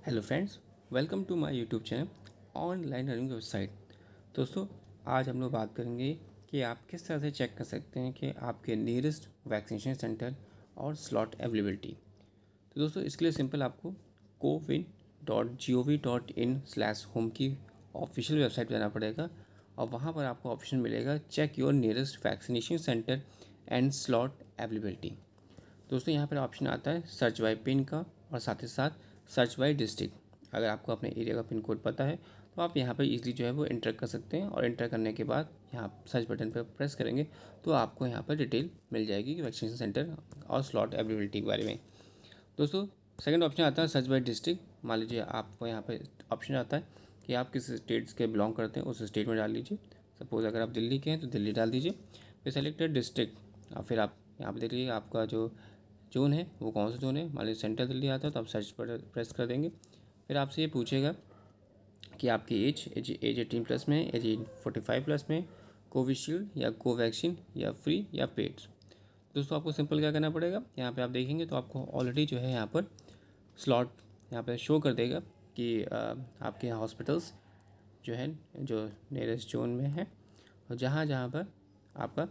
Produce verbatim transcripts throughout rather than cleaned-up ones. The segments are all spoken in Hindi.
Hello friends, welcome to my YouTube channel online learning website. दोस्तों, आज हम लोग बात करेंगे कि आप किस तरह से चेक कर सकते हैं कि आपके नियरेस्ट वैक्सीनेशन सेंटर और स्लॉट अवेलेबिलिटी। तो दोस्तों, इसके लिए सिंपल आपको CoWIN dot G O V dot in slash home की ऑफिशियल वेबसाइट पर जाना पड़ेगा और वहाँ पर आपको ऑप्शन मिलेगा check your nearest vaccination centre and slot availability. दोस्तों, यहाँ पर ऑप्शन आता है सर्च बाय पिन का और साथ ही साथ सर्च बाय डिस्ट्रिक्ट। अगर आपको अपने एरिया का पिन कोड पता है तो आप यहाँ पर इजीली जो है वो इंटर कर सकते हैं और इंटर करने के बाद यहाँ सर्च बटन पर प्रेस करेंगे तो आपको यहाँ पर डिटेल मिल जाएगी कि वैक्सीनेशन सेंटर और स्लॉट अवेलेबिलिटी के बारे में। दोस्तों, सेकंड ऑप्शन आता है सर्च बाय डिस्ट्रिक्ट। मान लीजिए आपको यहाँ पर ऑप्शन आता है कि आप किस स्टेट्स के बिलोंग करते हैं, उस स्टेट में डाल लीजिए। सपोज़ अगर आप दिल्ली के हैं तो दिल्ली डाल दीजिए, फिर सेलेक्टेड डिस्ट्रिक्ट और फिर आप यहाँ पर देख लीजिए आपका जो जोन है वो कौन सा जोन है। मान लीजिए सेंट्रल दिल्ली आता है तो आप सर्च पर प्रेस कर देंगे। फिर आपसे ये पूछेगा कि आपकी age age age eighteen plus में, एज फोर्टी फाइव प्लस में, कोविशील्ड या कोवैक्सीन या फ्री या पेड। दोस्तों, आपको सिंपल क्या करना पड़ेगा, यहाँ पे आप देखेंगे तो आपको ऑलरेडी जो है यहाँ पर स्लॉट यहाँ पर शो कर देगा कि आ, आपके हॉस्पिटल्स जो है जो नियरेस्ट जोन में है और जहाँ जहाँ पर आपका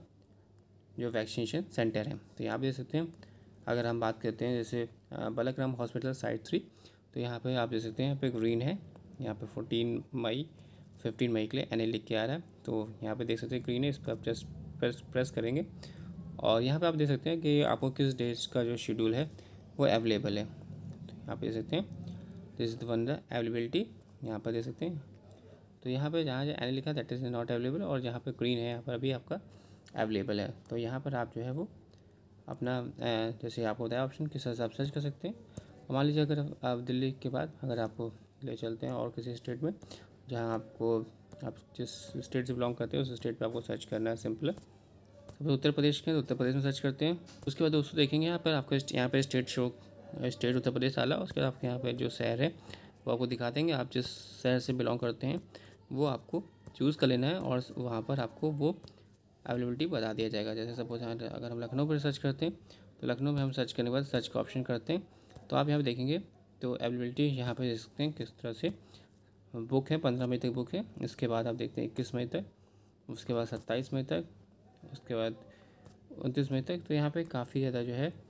जो वैक्सीनेशन सेंटर है। तो यहाँ पे देख सकते हैं, अगर हम बात करते हैं जैसे बलकराम हॉस्पिटल साइट थ्री, तो यहाँ पे आप देख सकते हैं यहाँ पे ग्रीन है, यहाँ पे फोर्टीन मई फिफ्टीन मई के लिए एन ए लिख के आ रहा है। तो यहाँ पे देख सकते हैं ग्रीन है, इस पर आप जस्ट प्रेस प्रेस करेंगे और यहाँ पे आप देख सकते हैं कि आपको किस डेट्स का जो शेड्यूल है वो अवेलेबल है। तो यहाँ पे देख सकते हैं this is one the availability, यहाँ पर देख सकते हैं। तो यहाँ पर जहाँ जहाँ एन ए लिखा दैट इज़ नॉट अवेलेबल और जहाँ पर ग्रीन है यहाँ पर अभी आपका अवेलेबल है। तो यहाँ पर आप जो है वो अपना जैसे आपको बताया ऑप्शन किस हिसाब से सर्च कर सकते हैं। मान लीजिए अगर आप दिल्ली के बाद अगर आपको ले चलते हैं और किसी स्टेट में जहां आपको आप जिस स्टेट से बिलोंग करते हैं उस स्टेट पे आपको सर्च करना है। सिंपल है। तो उत्तर प्रदेश के तो उत्तर प्रदेश में सर्च करते हैं। उसके बाद दोस्तों देखेंगे यहाँ पर आपको यहाँ पर state show state Uttar Pradesh आला। उसके बाद आपके यहाँ पर जो शहर है वो आपको दिखा देंगे। आप जिस शहर से बिलोंग करते हैं वो आपको चूज़ कर लेना है और वहाँ पर आपको वो अवेलेबिलिटी बता दिया जाएगा। जैसे सपोज अगर हम लखनऊ पर सर्च करते हैं तो लखनऊ में हम सर्च करने के बाद सर्च का ऑप्शन करते हैं तो आप यहाँ पे देखेंगे तो अवेलेबिलिटी यहाँ पे देख सकते हैं किस तरह से बुक है। पंद्रह मई तक बुक है। इसके बाद आप देखते हैं इक्कीस मई तक, उसके बाद सत्ताईस मई तक, उसके बाद उनतीस मई तक। तो यहाँ पे काफ़ी ज़्यादा जो है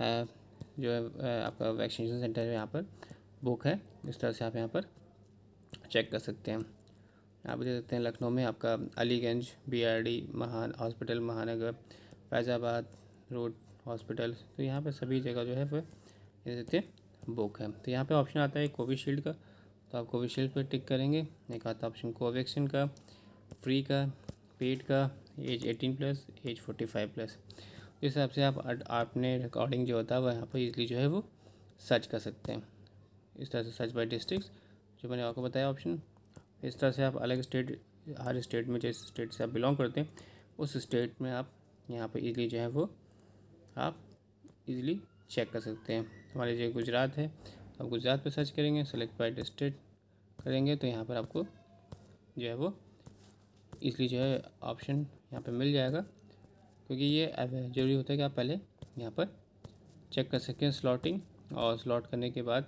जो है आपका वैक्सीनेशन सेंटर यहाँ पर बुक है। इस तरह से आप यहाँ पर चेक कर सकते हैं। आप देख सकते हैं लखनऊ में आपका Aliganj B R D Mahan hospital, Mahanagar, Faizabad road hospital. तो यहाँ पे सभी जगह जो है वो देख सकते हैं बुक है। तो यहाँ पे ऑप्शन आता है कोविशील्ड का, तो आप कोविशील्ड पर टिक करेंगे। एक आता ऑप्शन कोवैक्सीन का, फ्री का, पेड का, age eighteen plus, age forty five plus. इस हिसाब से आप अपने रिकॉर्डिंग जो होता है वो यहाँ पर ईजिली जो है वो सर्च कर सकते हैं। इस तरह से सर्च बाय डिस्ट्रिक्ट जो मैंने आपको बताया ऑप्शन। इस तरह से आप अलग स्टेट, हर स्टेट में जिस स्टेट से आप बिलोंग करते हैं उस स्टेट में आप यहाँ पर इजीली जो है वो आप इजीली चेक कर सकते हैं। हमारे लीजिए गुजरात है तो आप गुजरात पे सर्च करेंगे, सेलेक्ट बाय स्टेट करेंगे तो यहाँ पर आपको जो है वो इजीली जो है ऑप्शन यहाँ पे मिल जाएगा। क्योंकि ये ज़रूरी होता है कि आप पहले यहाँ पर चेक कर सकें स्लॉटिंग, और स्लॉट करने के बाद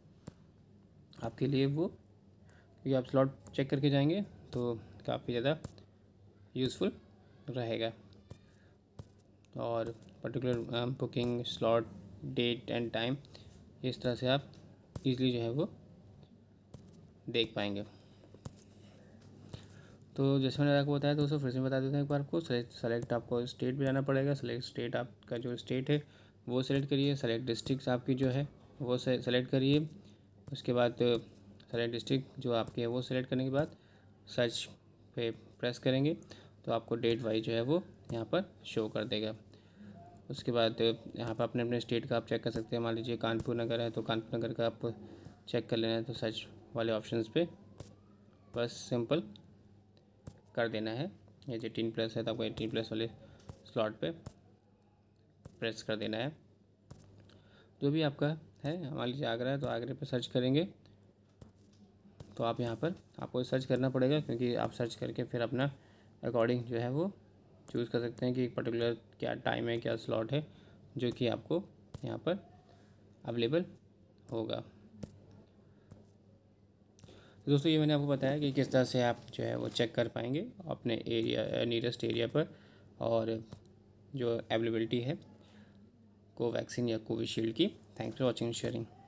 आपके लिए वो क्योंकि आप स्लॉट चेक करके जाएंगे तो काफ़ी ज़्यादा यूज़फुल रहेगा। और particular booking slot date and time इस तरह से आप इजीली जो है वो देख पाएंगे। तो जैसे मैंने आपको बताया दोस्तों, फिर से बता देते हैं एक बार आपको सेलेक्ट आपको स्टेट पे जाना पड़ेगा। सेलेक्ट स्टेट आपका जो स्टेट है वो सेलेक्ट करिए। सेलेक्ट डिस्ट्रिक्ट आपकी जो है वो सेलेक्ट करिए। उसके बाद सेलेक्ट डिस्ट्रिक्ट जो आपके है वो सेलेक्ट करने के बाद सर्च पे प्रेस करेंगे तो आपको डेट वाइज जो है वो यहाँ पर शो कर देगा। उसके बाद यहाँ पर अपने अपने स्टेट का आप चेक कर सकते हैं। मान लीजिए कानपुर नगर है तो कानपुर नगर का आप चेक कर लेना है तो सर्च वाले ऑप्शंस पे बस सिंपल कर देना है। एज एटीन प्लस है तो आपको एटीन प्लस वाले स्लॉट पे प्रेस कर देना है। जो भी आपका है, मान लीजिए आगरा है तो आगरे पे सर्च करेंगे तो आप यहाँ पर आपको सर्च करना पड़ेगा क्योंकि आप सर्च करके फिर अपना अकॉर्डिंग जो है वो चूज़ कर सकते हैं कि पर्टिकुलर क्या टाइम है, क्या स्लॉट है जो कि आपको यहाँ पर अवेलेबल होगा। तो दोस्तों ये मैंने आपको बताया कि किस तरह से आप जो है वो चेक कर पाएंगे अपने एरिया नियरेस्ट एरिया पर, और जो अवेलेबिलिटी है कोवैक्सीन या कोविशील्ड की। Thanks for watching sharing.